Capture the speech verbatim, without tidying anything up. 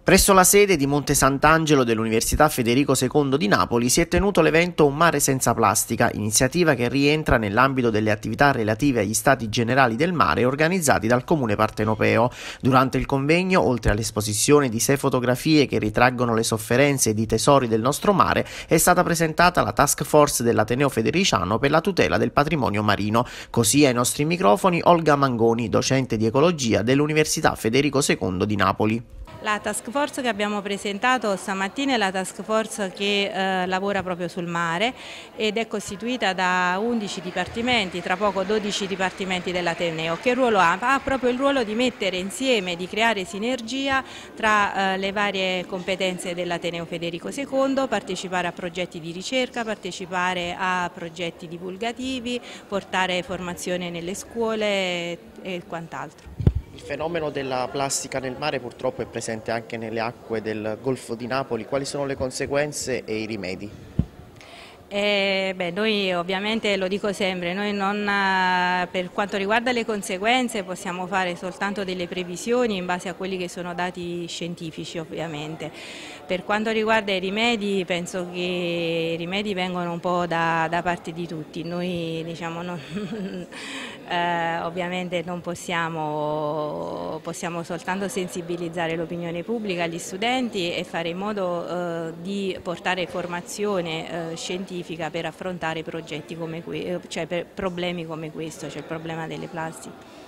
Presso la sede di Monte Sant'Angelo dell'Università Federico secondo di Napoli si è tenuto l'evento Un mare senza plastica, iniziativa che rientra nell'ambito delle attività relative agli stati generali del mare organizzati dal Comune partenopeo. Durante il convegno, oltre all'esposizione di sei fotografie che ritraggono le sofferenze ed i tesori del nostro mare, è stata presentata la task force dell'Ateneo Federiciano per la tutela del patrimonio marino. Così ai nostri microfoni Olga Mangoni, docente di ecologia dell'Università Federico secondo di Napoli. La task force che abbiamo presentato stamattina è la task force che eh, lavora proprio sul mare ed è costituita da undici dipartimenti, tra poco dodici dipartimenti dell'Ateneo. Che ruolo ha? Ha proprio il ruolo di mettere insieme, di creare sinergia tra eh, le varie competenze dell'Ateneo Federico secondo, partecipare a progetti di ricerca, partecipare a progetti divulgativi, portare formazione nelle scuole e quant'altro. Il fenomeno della plastica nel mare purtroppo è presente anche nelle acque del Golfo di Napoli. Quali sono le conseguenze e i rimedi? Eh, beh, noi ovviamente, lo dico sempre, noi non, per quanto riguarda le conseguenze possiamo fare soltanto delle previsioni in base a quelli che sono dati scientifici ovviamente. Per quanto riguarda i rimedi, penso che i rimedi vengono un po' da, da parte di tutti. Noi diciamo, non, eh, ovviamente non possiamo, possiamo soltanto sensibilizzare l'opinione pubblica, gli studenti e fare in modo eh, di portare formazione eh, scientifica per affrontare progetti come que- cioè per problemi come questo, cioè il problema delle plastiche.